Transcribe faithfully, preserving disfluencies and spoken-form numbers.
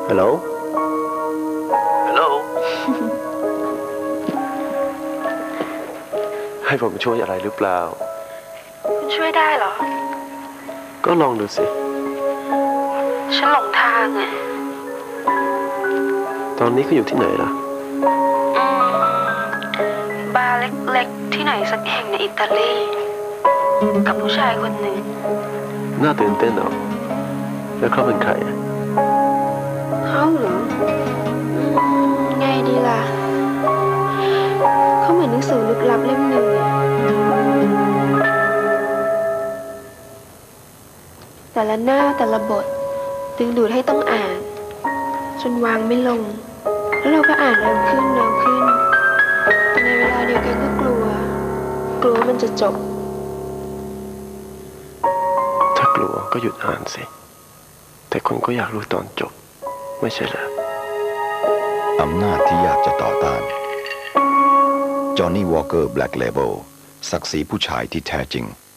ฮัลโหลฮัลโหลให้ผมช่วยอะไรหรือเปล่าคุณช่วยได้เหรอก็ลองดูสิฉันหลงทางอ่ะตอนนี้เขาอยู่ที่ไหนล่ะบาร์เล็กๆที่ไหนสักแห่งในอิตาลีกับผู้ชายคนหนึ่งน่าตื่นเต้นเหรอแล้วเขาเป็นใครเขาเหรอไงดีล่ะเขาเหมือนหนังสือลึกลับเล่มหนึ่งแต่ละหน้าแต่ละบทดึงดูดให้ต้องอ่านจนวางไม่ลงแล้วเราก็อ่านเร็วขึ้นเร็วขึ้นแต่ในเวลาเดียวกันก็กลัวกลัวมันจะจบถ้ากลัวก็หยุดอ่านสิแต่คนก็อยากรู้ตอนจบไม่ใช่เหรออำนาจที่ยากจะต่อต้านจอห์นนี่วอลเกอร์แบล็กเลเบลศักดิ์ศรีผู้ชายที่แท้จริง